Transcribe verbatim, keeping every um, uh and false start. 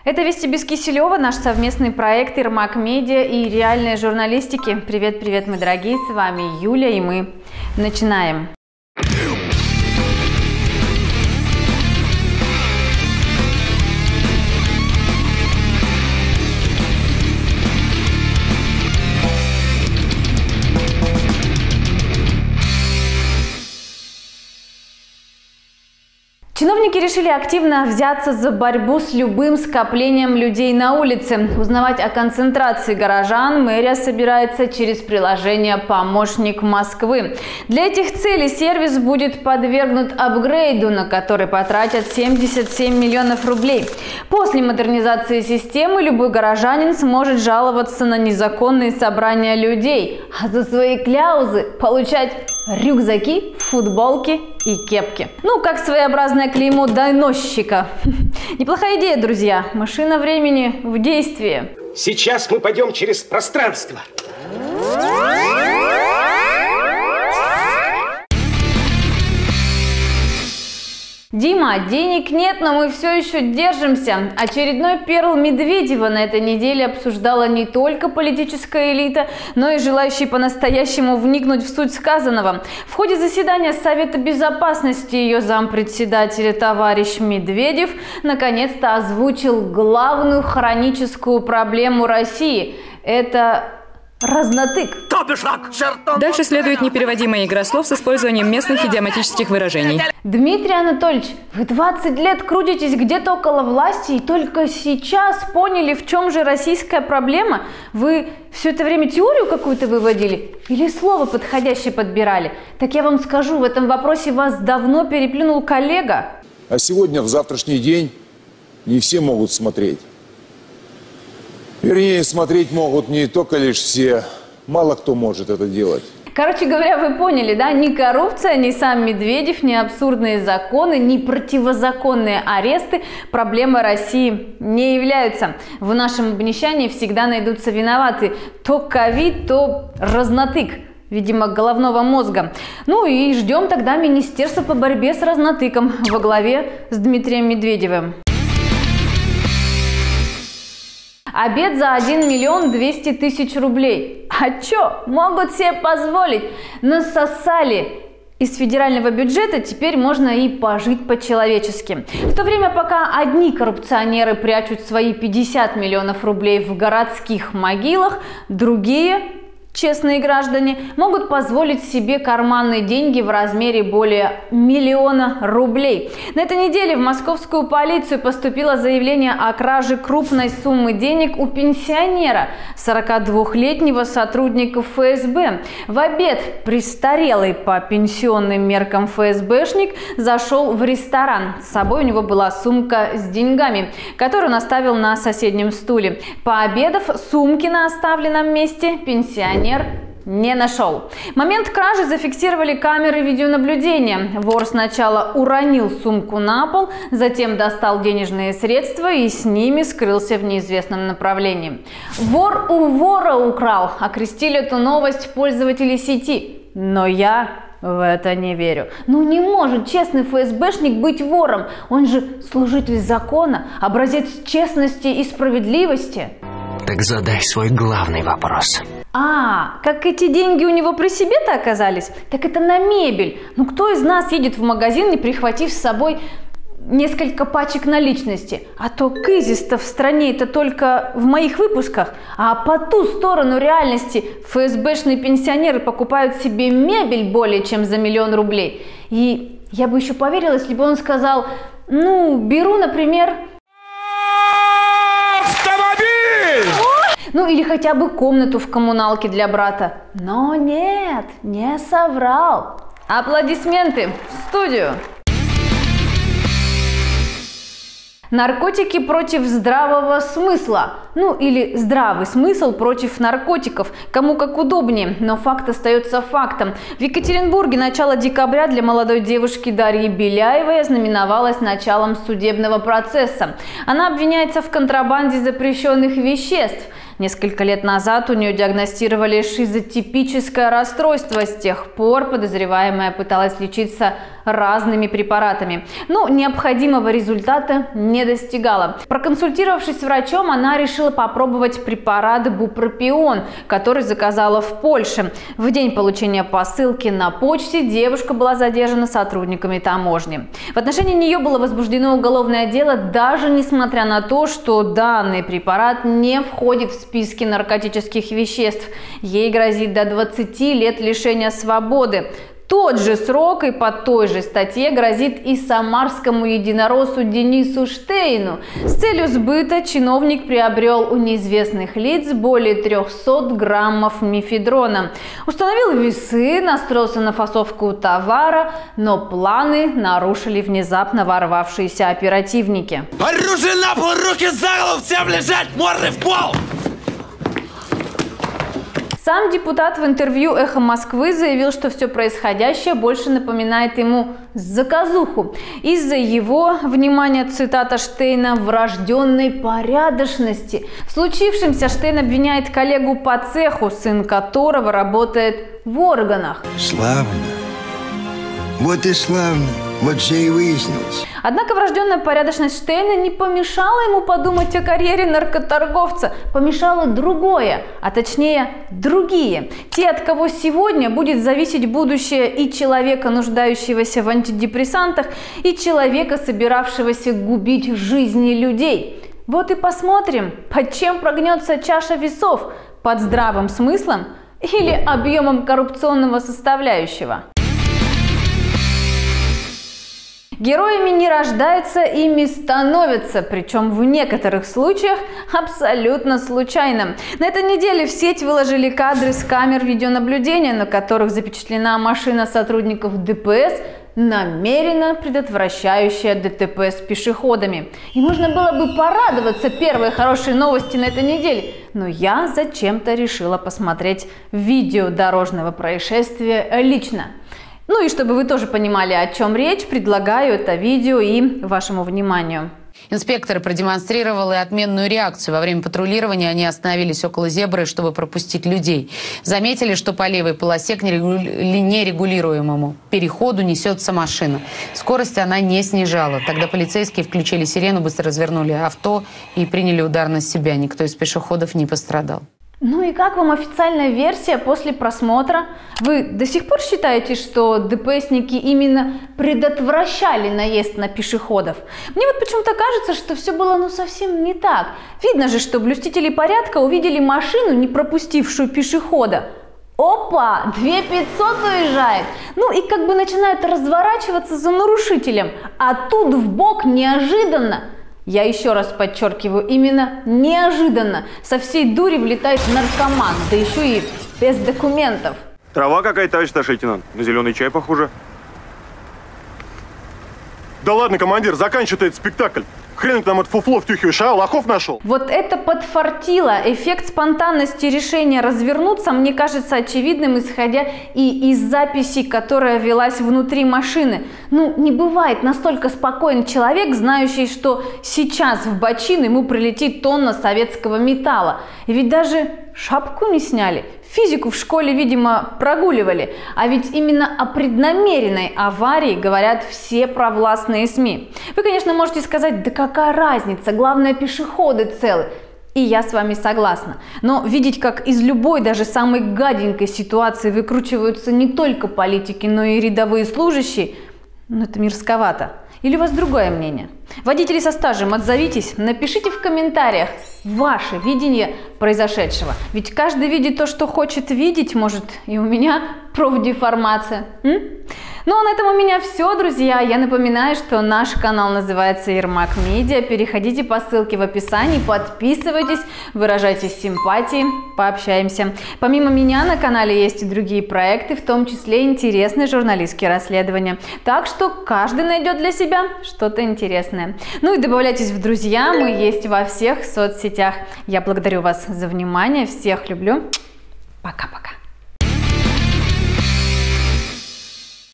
Это «Вести без Киселева», наш совместный проект Ирмак Медиа и реальной журналистики. Привет-привет, мои дорогие, с вами Юля, и мы начинаем. Чиновники решили активно взяться за борьбу с любым скоплением людей на улице. Узнавать о концентрации горожан мэрия собирается через приложение «Помощник Москвы». Для этих целей сервис будет подвергнут апгрейду, на который потратят семьдесят семь миллионов рублей. После модернизации системы любой горожанин сможет жаловаться на незаконные собрания людей, а за свои кляузы получать рюкзаки, футболки и кепки. Ну, как своеобразное клеймо доносчика. Неплохая идея, друзья. Машина времени в действии. Сейчас мы пойдем через пространство. Дима, денег нет, но мы все еще держимся. Очередной перл Медведева на этой неделе обсуждала не только политическая элита, но и желающие по-настоящему вникнуть в суть сказанного. В ходе заседания Совета Безопасности ее зампредседателя товарищ Медведев наконец-то озвучил главную хроническую проблему России. Это разнотык. Дальше следует непереводимая игра слов с использованием местных идиоматических выражений. Дмитрий Анатольевич, вы двадцать лет крутитесь где-то около власти и только сейчас поняли, в чем же российская проблема? Вы все это время теорию какую-то выводили или слово подходящее подбирали? Так я вам скажу, в этом вопросе вас давно переплюнул коллега. А сегодня, в завтрашний день, не все могут смотреть. Вернее, смотреть могут не только лишь все, мало кто может это делать. Короче говоря, вы поняли, да? Ни коррупция, ни сам Медведев, ни абсурдные законы, ни противозаконные аресты проблемой России не являются. В нашем обнищании всегда найдутся виноваты. То ковид, то разнотык. Видимо, головного мозга. Ну и ждем тогда Министерства по борьбе с разнотыком во главе с Дмитрием Медведевым. Обед за один миллион двести тысяч рублей. А чё? Могут себе позволить. Насосали из федерального бюджета, теперь можно и пожить по-человечески. В то время, пока одни коррупционеры прячут свои пятьдесят миллионов рублей в городских могилах, другие честные граждане могут позволить себе карманные деньги в размере более миллиона рублей. На этой неделе в московскую полицию поступило заявление о краже крупной суммы денег у пенсионера, сорокадвухлетнего сотрудника эф эс бэ. В обед престарелый по пенсионным меркам эф эс бэшник зашел в ресторан. С собой у него была сумка с деньгами, которую он оставил на соседнем стуле. Пообедав, сумки на оставленном месте пенсионер не нашел. Момент кражи зафиксировали камеры видеонаблюдения. Вор сначала уронил сумку на пол, затем достал денежные средства и с ними скрылся в неизвестном направлении. Вор у вора украл, окрестили эту новость пользователи сети. Но я в это не верю. Ну не может честный эф эс бэшник быть вором. Он же служитель закона, образец честности и справедливости. Так задай свой главный вопрос. А, как эти деньги у него при себе-то оказались? Так это на мебель. Ну кто из нас едет в магазин, не прихватив с собой несколько пачек наличности? А то кризис-то в стране это только в моих выпусках. А по ту сторону реальности эф эс бэшные пенсионеры покупают себе мебель более чем за миллион рублей. И я бы еще поверила, если бы он сказал, ну, беру, например, ну или хотя бы комнату в коммуналке для брата. Но нет, не соврал. Аплодисменты в студию. Наркотики против здравого смысла. Ну или здравый смысл против наркотиков. Кому как удобнее, но факт остается фактом. В Екатеринбурге начало декабря для молодой девушки Дарьи Беляевой ознаменовалось началом судебного процесса. Она обвиняется в контрабанде запрещенных веществ. Несколько лет назад у нее диагностировали шизотипическое расстройство. С тех пор подозреваемая пыталась лечиться разными препаратами, но необходимого результата не достигала. Проконсультировавшись с врачом, она решила попробовать препарат бупропион, который заказала в Польше. В день получения посылки на почте девушка была задержана сотрудниками таможни. В отношении нее было возбуждено уголовное дело, даже несмотря на то, что данный препарат не входит в списки наркотических веществ. Ей грозит до двадцати лет лишения свободы. Тот же срок и по той же статье грозит и самарскому единороссу Денису Штейну. С целью сбыта чиновник приобрел у неизвестных лиц более трёхсот граммов мефедрона. Установил весы, настроился на фасовку товара, но планы нарушили внезапно ворвавшиеся оперативники. Оружие на пол, руки за голову, всем лежать, морды в пол! Сам депутат в интервью «Эхо Москвы» заявил, что все происходящее больше напоминает ему заказуху. Из-за его, внимание, цитата Штейна, врожденной порядочности. В случившемся Штейн обвиняет коллегу по цеху, сын которого работает в органах. Славно. Вот и славно. Вот все и выяснилось. Однако врожденная порядочность Штейна не помешала ему подумать о карьере наркоторговца. Помешало другое, а точнее другие. Те, от кого сегодня будет зависеть будущее и человека, нуждающегося в антидепрессантах, и человека, собиравшегося губить жизни людей. Вот и посмотрим, под чем прогнется чаша весов, под здравым смыслом или объемом коррупционного составляющего. Героями не рождаются, ими становятся, причем в некоторых случаях абсолютно случайно. На этой неделе в сеть выложили кадры с камер видеонаблюдения, на которых запечатлена машина сотрудников ДПС, намеренно предотвращающая ДТП с пешеходами. И можно было бы порадоваться первой хорошей новости на этой неделе, но я зачем-то решила посмотреть видео дорожного происшествия лично. Ну и чтобы вы тоже понимали, о чем речь, предлагаю это видео и вашему вниманию. Инспекторы продемонстрировали отменную реакцию. Во время патрулирования они остановились около зебры, чтобы пропустить людей. Заметили, что по левой полосе к нерегулируемому переходу несется машина. Скорость она не снижала. Тогда полицейские включили сирену, быстро развернули авто и приняли удар на себя. Никто из пешеходов не пострадал. Ну и как вам официальная версия после просмотра? Вы до сих пор считаете, что ДПСники именно предотвращали наезд на пешеходов? Мне вот почему-то кажется, что все было ну совсем не так. Видно же, что блюстители порядка увидели машину, не пропустившую пешехода. Опа, две тысячи пятьсот уезжает. Ну и как бы начинают разворачиваться за нарушителем. А тут вбок неожиданно. Я еще раз подчеркиваю, именно неожиданно со всей дури влетает наркоман, да еще и без документов. Трава какая-то, товарищ старший лейтенант. На зеленый чай похоже. Да ладно, командир, заканчивай этот спектакль. Хрен к нам это фуфло втюхиваешь, а? Лохов нашел? Вот это подфартило. Эффект спонтанности решения развернуться мне кажется очевидным, исходя и из записи, которая велась внутри машины. Ну, не бывает настолько спокоен человек, знающий, что сейчас в бочину ему прилетит тонна советского металла. И ведь даже шапку не сняли. Физику в школе, видимо, прогуливали. А ведь именно о преднамеренной аварии говорят все провластные СМИ. Вы, конечно, можете сказать, да какая разница, главное, пешеходы целы. И я с вами согласна. Но видеть, как из любой, даже самой гаденькой ситуации выкручиваются не только политики, но и рядовые служащие, ну это мерзковато. Или у вас другое мнение? Водители со стажем, отзовитесь, напишите в комментариях ваше видение произошедшего. Ведь каждый видит то, что хочет видеть, может и у меня профдеформация. М? Ну а на этом у меня все, друзья. Я напоминаю, что наш канал называется Ермак Медиа. Переходите по ссылке в описании, подписывайтесь, выражайте симпатии, пообщаемся. Помимо меня на канале есть и другие проекты, в том числе интересные журналистские расследования. Так что каждый найдет для себя что-то интересное. Ну и добавляйтесь в друзья, мы есть во всех соцсетях. Я благодарю вас за внимание, всех люблю. Пока-пока.